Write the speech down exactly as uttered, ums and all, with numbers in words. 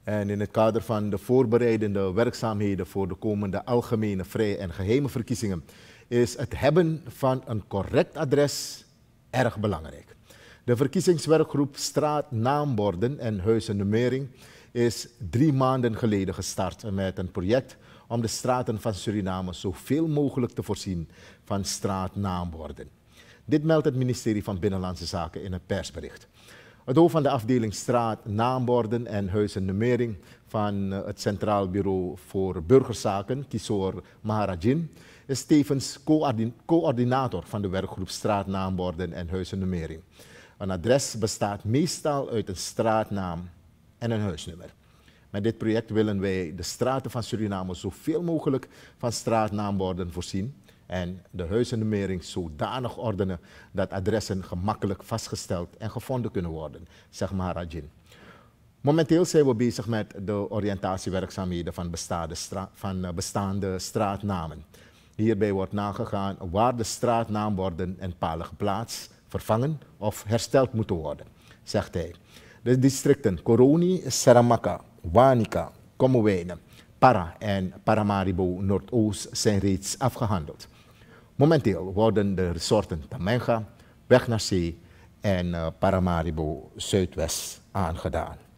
En in het kader van de voorbereidende werkzaamheden voor de komende algemene, vrije en geheime verkiezingen is het hebben van een correct adres erg belangrijk. De verkiezingswerkgroep Straatnaamborden en Huizennummering is drie maanden geleden gestart met een project om de straten van Suriname zoveel mogelijk te voorzien van straatnaamborden. Dit meldt het ministerie van Binnenlandse Zaken in een persbericht. Het hoofd van de afdeling Straatnaamborden en Huizennummering van het Centraal Bureau voor Burgerzaken, Kishore Maharajin, is tevens coördinator van de werkgroep Straatnaamborden en Huizennummering. Een adres bestaat meestal uit een straatnaam en een huisnummer. Met dit project willen wij de straten van Suriname zoveel mogelijk van straatnaamborden voorzien en de huizennummering zodanig ordenen dat adressen gemakkelijk vastgesteld en gevonden kunnen worden, zegt Maharajin. Momenteel zijn we bezig met de oriëntatiewerkzaamheden van bestaande, stra van bestaande straatnamen. Hierbij wordt nagegaan waar de straatnaamborden en palen geplaatst, vervangen of hersteld moeten worden, zegt hij. De districten Koroni, Saramaka, Wanica, Kommerwijnen, Para en Paramaribo Noordoost zijn reeds afgehandeld. Momenteel worden de resorten Tamenga, Weg naar Zee en Paramaribo Zuidwest aangedaan.